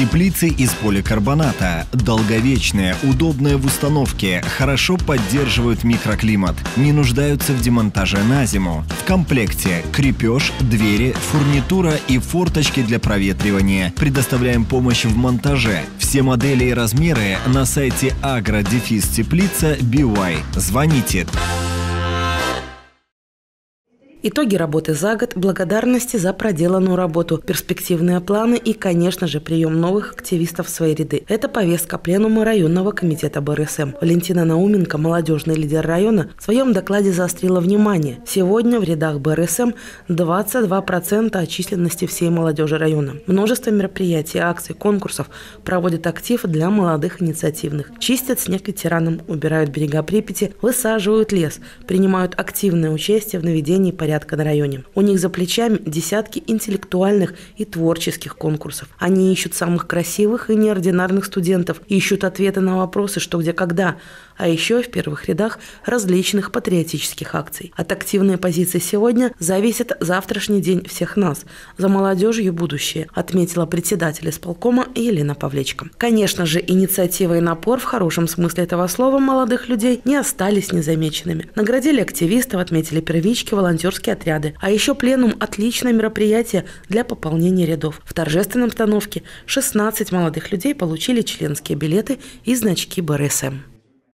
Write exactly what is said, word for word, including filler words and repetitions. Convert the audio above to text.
Теплицы из поликарбоната. Долговечные, удобные в установке, хорошо поддерживают микроклимат, не нуждаются в демонтаже на зиму. В комплекте крепеж, двери, фурнитура и форточки для проветривания. Предоставляем помощь в монтаже. Все модели и размеры на сайте agro-теплица точка би уай. Звоните. Итоги работы за год, благодарности за проделанную работу, перспективные планы и, конечно же, прием новых активистов в свои ряды. Это повестка пленума районного комитета бэ эр эс эм. Валентина Науменко, молодежный лидер района, в своем докладе заострила внимание. Сегодня в рядах бэ эр эс эм двадцать два процента от численности всей молодежи района. Множество мероприятий, акций, конкурсов проводят актив для молодых инициативных. Чистят снег ветеранам, убирают берега Припяти, высаживают лес, принимают активное участие в наведении порядка на районе. У них за плечами десятки интеллектуальных и творческих конкурсов. Они ищут самых красивых и неординарных студентов, ищут ответы на вопросы «что, где, когда», а еще в первых рядах различных патриотических акций. От активной позиции сегодня зависит завтрашний день всех нас. За молодежью будущее, отметила председатель исполкома Елена Павлечко. Конечно же, инициатива и напор в хорошем смысле этого слова молодых людей не остались незамеченными. Наградили активистов, отметили первички, волонтерские отряды. А еще пленум – отличное мероприятие для пополнения рядов. В торжественной обстановке шестнадцать молодых людей получили членские билеты и значки бэ эр эс эм.